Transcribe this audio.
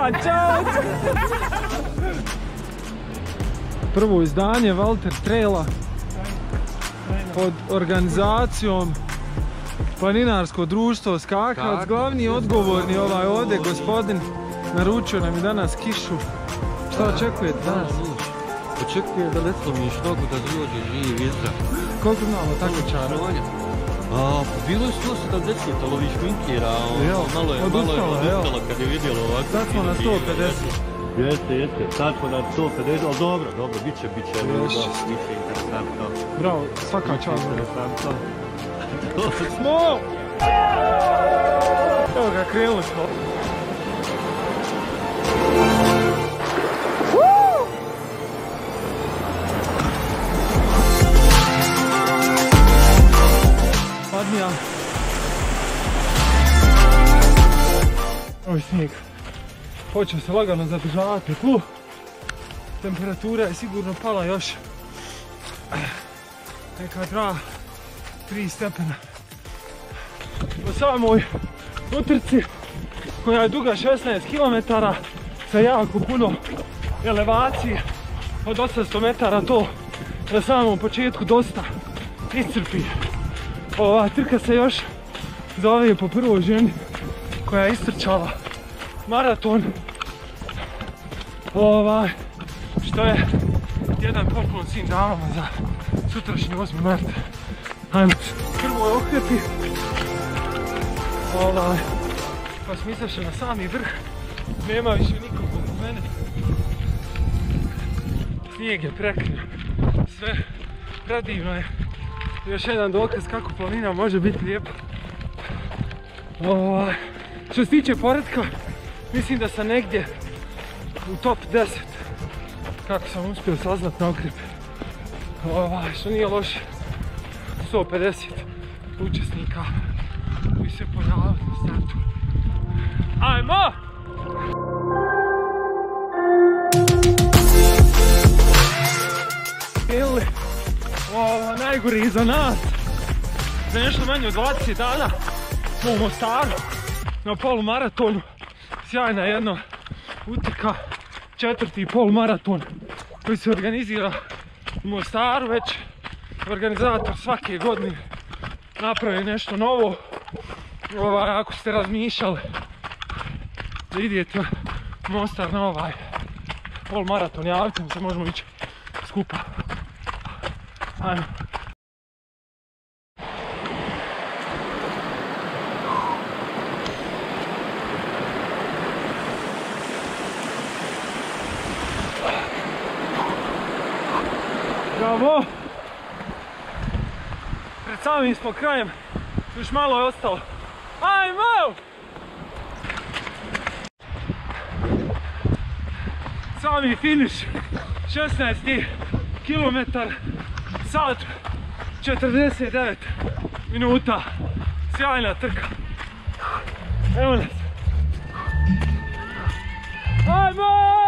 Ćao, čao! Prvo izdanje Valter Traila pod organizacijom Planinarsko društvo Skakavac. Glavni odgovorni ovdje gospodin naručio nam i danas kišu. Šta očekujete danas? Očekujem da ne slomiš nogu, da dođe živ izra. Koliko imamo takmičara? Bilo je 170, ali ovi šminkira, malo je odustala kad je vidjelo ovako. Sad smo na 150. Jeste, sad smo na 150, ali dobro, bit će interesantno. Bravo, svaka čast. Interesantno. Smo! Evo ga, krenuli smo. Padnija. Ovo je snijeg. Počeo se lagano zadržavati na tlu. Temperatura je sigurno pala još neka 2-3 stepena. Po samoj utrci koja je duga 16 km sa jako puno elevacije od 800 metara, to na samom početku dosta iscrpi. Ova trka se još zove po prvoj ženi koja je istrčala maraton, što je jedan poklon svim damama za sutrašnji 8. mart. Ajmo prvo je okrepi, pa smo izašli na sami vrh, nema više nikog oko mene, snijeg je prekrio, sve predivno je, još jedan dokaz kako planina može biti lijepa. Što se tiče poretka, mislim da sam negdje u top 10 kako sam uspio saznat na okrepi, što nije loše. 150 učesnika koji se pojavili na startu. Ajmo! Ili najgore iza nas. Za nešto manje od 20 dana smo u Mostaru na polumaratonu. Sjajna jedna utrka, 4. polumaraton koji se organizira u Mostaru. Već organizator svake godine napravi nešto novo. Ako ste razmišljali da idete u Mostar na ovaj polumaraton, javite mi se, možemo ići skupa. Ajmo. Bravo! Pred samim smo krajem, još malo je ostalo. Ajmo! Sami finiš, 16 km, sat 49 minuta. Sjajna trka. Evo nas. Ajmo!